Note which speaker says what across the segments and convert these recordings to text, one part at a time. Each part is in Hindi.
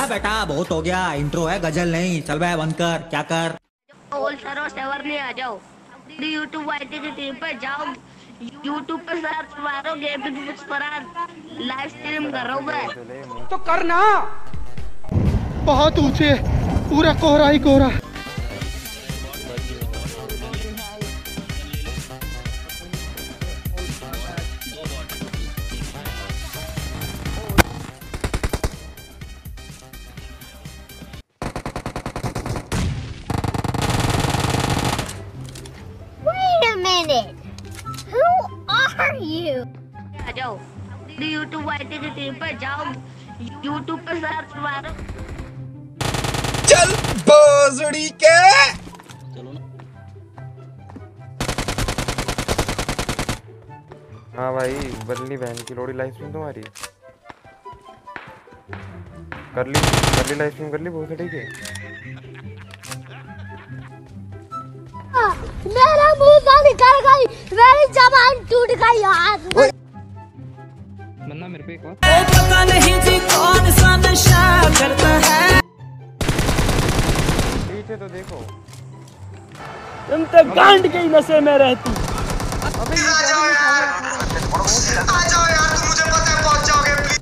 Speaker 1: बेटा बहुत हो गया, इंट्रो है गजल नहीं, चल बे बंद कर, क्या कर
Speaker 2: ऑल सरो सेवर नहीं आ जाओ यूट्यूब वाईटी की टीम पे जाओ, यूट्यूब पे सर्च मारो गेमिंग मुस्कुराहट, लाइव स्ट्रीम कर रहा हूँ मैं
Speaker 3: तो करना। बहुत ऊंचे, पूरा कोहरा ही कोहरा।
Speaker 2: आ जाओ यूट्यूब वाईटी की टीम पे जाओ, यूट्यूब पे सर्च मारो।
Speaker 4: चल भोसड़ी के चलो ना।
Speaker 5: हाँ भाई बदली बहन की लोड़ी लाइव स्ट्रीम तुम्हारी कर ली लाइव स्ट्रीम कर ली बहुत ठीक है।
Speaker 6: मेरा मुंह से निकल गई, मेरी जबान टूट गई यार।
Speaker 7: बंदा मेरे पे एक और पता नहीं जी कौन सा नशा करता है।
Speaker 5: पीछे तो देखो
Speaker 3: तुम तो गांड के नशे में रहती।
Speaker 5: अबे
Speaker 4: आ जाओ यार तुम मुझे पता है पहुंच जाओगे प्लीज।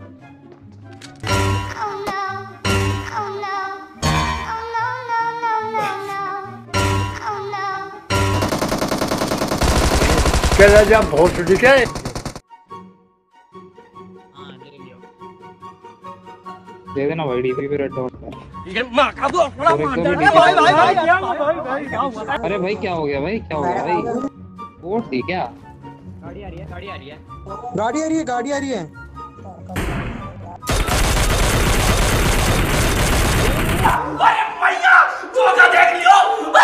Speaker 3: क्या जा बहुत ठीक है।
Speaker 7: दे देना भाई डीपी पे रेड डॉट है। अरे भाई क्या हो गया भाई, क्या हो गया भाई, वोट थी क्या? गाड़ी आ रही है, गाड़ी आ रही है,
Speaker 3: गाड़ी आ रही है, गाड़ी आ रही है।
Speaker 4: अरे भैया धोखा देख लियो।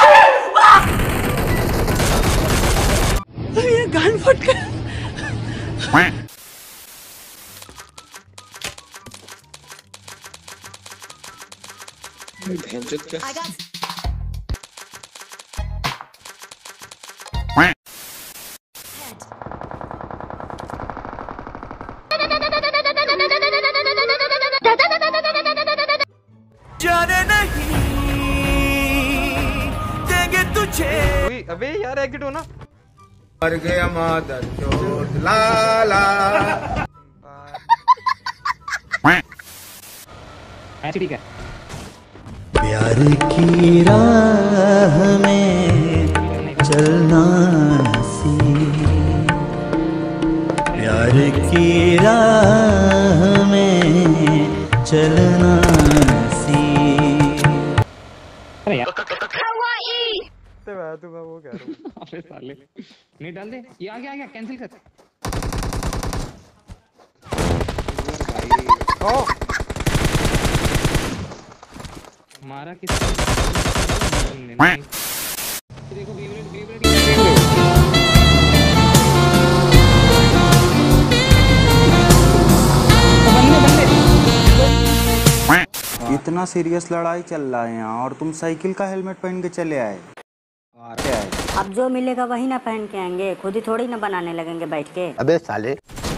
Speaker 3: ये गान फट गया।
Speaker 4: जाने नहीं देंगे तुझे।
Speaker 5: अबे यार एग्जिट हो ना।
Speaker 4: मर गया मादर चोट लाला।
Speaker 7: ठीक है।
Speaker 1: प्यार की राह में चलना सी, प्यार की राह में चलना सी।
Speaker 7: अरे यार
Speaker 5: तो मैं वो कह रहा हूँ।
Speaker 7: अरे साले नहीं डाल दे, ये आ गया कैंसिल कर।
Speaker 5: ओ
Speaker 7: मारा किसने? देखो
Speaker 8: इतना सीरियस लड़ाई चल रहा है यहाँ और तुम साइकिल का हेलमेट पहन के चले आए।
Speaker 6: अब जो मिलेगा वही ना पहन के आएंगे, खुद ही थोड़ी ना बनाने लगेंगे बैठ के।
Speaker 3: अबे साले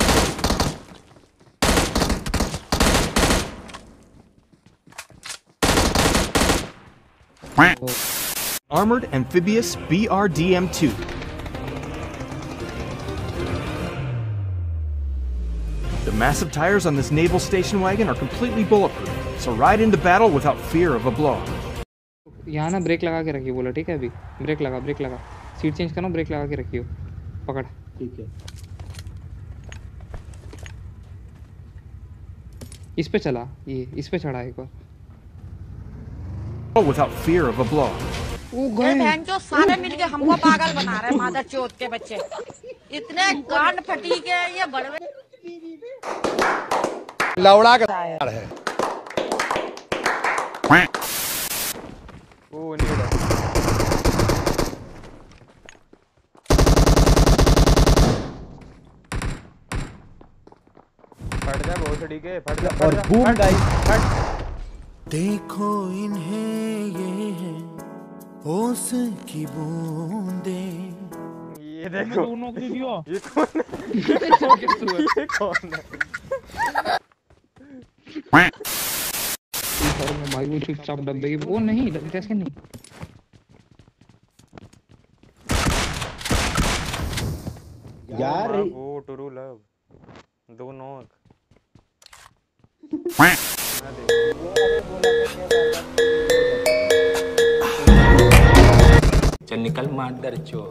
Speaker 9: Armored Amphibious BRDM-2. The massive tires on this naval station wagon are completely bulletproof, so ride into battle without fear of a blow.
Speaker 7: यहाँ ना ब्रेक लगा के रखिए बोला, ठीक है? अभी ब्रेक लगा, सीट चेंज करना, ब्रेक लगा के रखियो, पकड़। ठीक है, इस पे चला, ये इस पे चढ़ा एक बार।
Speaker 9: Without fear of a blow.
Speaker 10: बहन जो सारे मिलके हमको पागल बना रहे हैं, मादर चोद के बच्चे इतने कान फटी के ये बड़े
Speaker 3: लौड़ा का है।
Speaker 5: ओ नहीं उड़ा। फट जा बहुत ठीक है, फट जा
Speaker 3: और बूम गाइस।
Speaker 4: देखो इन्हें ये है होश की बूंदे।
Speaker 5: ये देखो
Speaker 7: दोनों की दियो।
Speaker 5: ये कौन है? ये कौन है?
Speaker 7: भाई वो चुपचाप डब्बे की वो नहीं कैसे नहीं
Speaker 11: यार
Speaker 5: वो टुरू लव दो नोक
Speaker 12: चल निकल मादर चोर।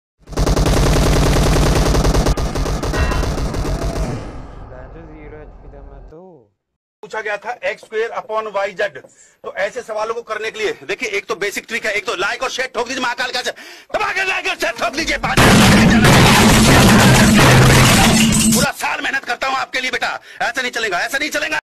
Speaker 13: पूछा गया था x² तो ऐसे सवालों को करने के लिए देखिए एक तो बेसिक ट्रिक है, एक तो लाइक और शेयर ठोक दीजिए महाकाल का लाइक और शेयर ठोक दीजिए। पूरा साल मेहनत करता हूं आपके लिए बेटा, ऐसा नहीं चलेगा, ऐसा नहीं चलेगा।